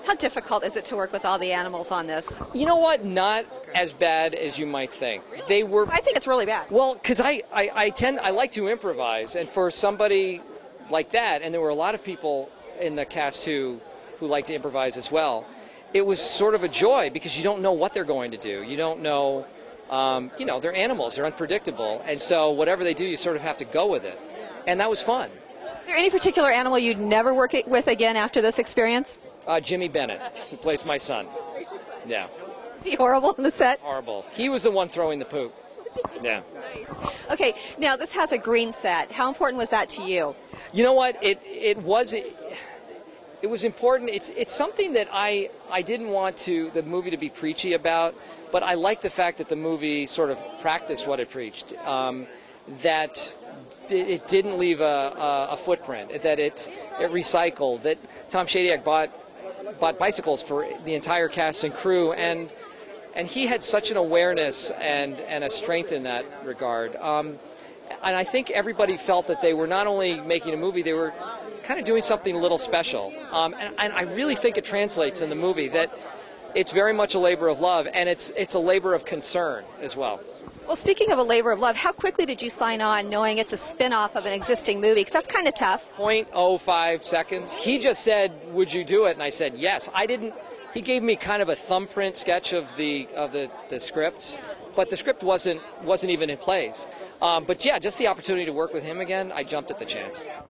How difficult is it to work with all the animals on this? You know what? Not as bad as you might think. They were. I think it's really bad. Well, because I like to improvise, and for somebody like that, and there were a lot of people in the cast who like to improvise as well. It was sort of a joy because you don't know what they're going to do. You don't know, they're animals, they're unpredictable, and so whatever they do, you sort of have to go with it, and that was fun. Is there any particular animal you'd never work with again after this experience? Jimmy Bennett, who plays my son. Yeah. Is he horrible on the set? Horrible. He was the one throwing the poop. Yeah. Nice. Okay, now this has a green set. How important was that to you? You know what? It was important. It's something that I didn't want the movie to be preachy about, but I like the fact that the movie sort of practiced what it preached. That it didn't leave a footprint. That it recycled. That Tom Shadyac bought bicycles for the entire cast and crew, and he had such an awareness and a strength in that regard. And I think everybody felt that they were not only making a movie, they were kind of doing something a little special. And I really think it translates in the movie that it's very much a labor of love, and it's a labor of concern as well. Well, speaking of a labor of love, how quickly did you sign on knowing it's a spin-off of an existing movie? Because that's kind of tough. 0.05 seconds. He just said, "Would you do it?" And I said, "Yes." I didn't. He gave me kind of a thumbprint sketch of the script, but the script wasn't even in place. But yeah, just the opportunity to work with him again, I jumped at the chance.